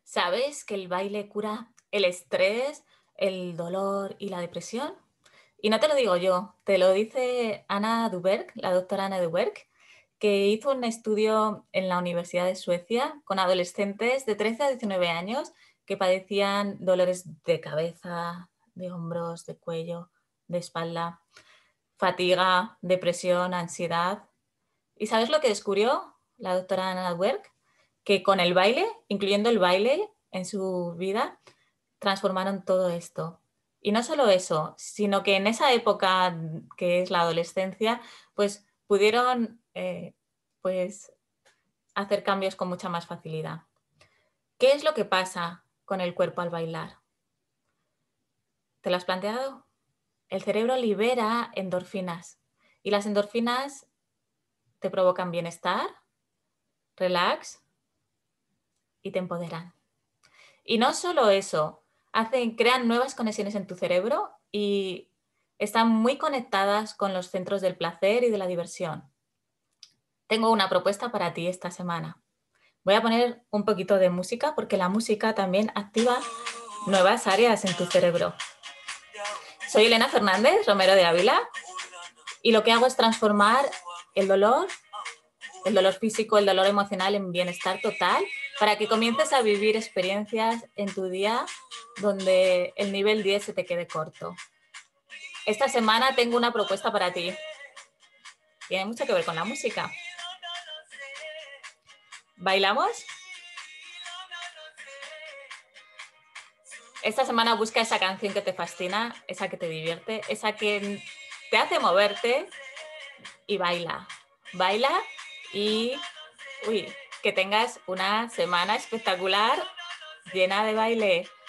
¿Sabes que el baile cura el estrés, el dolor y la depresión? Y no te lo digo yo, te lo dice Anna Duberg, la doctora Anna Duberg, que hizo un estudio en la Universidad de Suecia con adolescentes de 13 a 19 años que padecían dolores de cabeza, de hombros, de cuello, de espalda, fatiga, depresión, ansiedad. ¿Y sabes lo que descubrió la doctora Anna Duberg? Que con el baile, incluyendo el baile en su vida, transformaron todo esto. Y no solo eso, sino que en esa época que es la adolescencia, pues pudieron pues, hacer cambios con mucha más facilidad. ¿Qué es lo que pasa con el cuerpo al bailar? ¿Te lo has planteado? El cerebro libera endorfinas y las endorfinas te provocan bienestar, relax y te empoderan. Y no solo eso, crean nuevas conexiones en tu cerebro y están muy conectadas con los centros del placer y de la diversión. Tengo una propuesta para ti esta semana. Voy a poner un poquito de música porque la música también activa nuevas áreas en tu cerebro. Soy Elena Fernández, Romero de Ávila, y lo que hago es transformar el dolor físico, el dolor emocional en bienestar total, para que comiences a vivir experiencias en tu día donde el nivel 10 se te quede corto. Esta semana tengo una propuesta para ti. Tiene mucho que ver con la música. ¿Bailamos? Esta semana busca esa canción que te fascina, esa que te divierte, esa que te hace moverte y baila. Baila y que tengas una semana espectacular llena de baile.